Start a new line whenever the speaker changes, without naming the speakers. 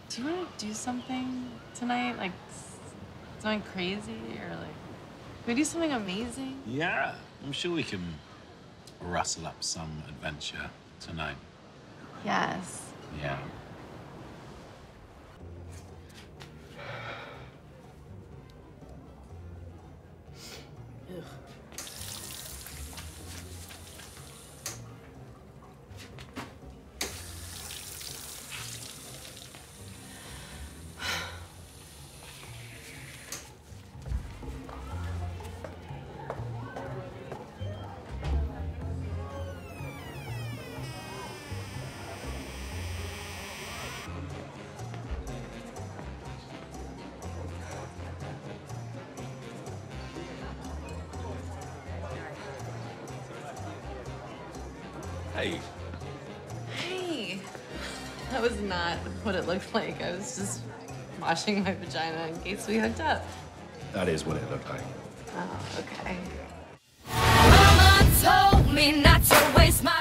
Do you want to do something tonight? Like, something crazy? Or, like, can we do something amazing?
Yeah, I'm sure we can rustle up some adventure tonight.
Yes.
Yeah.
Ugh.
Hey.
Hey. That was not what it looked like. I was just washing my vagina in case we hooked up.
That is what it looked like.
Oh, okay.
Mama told me not to waste my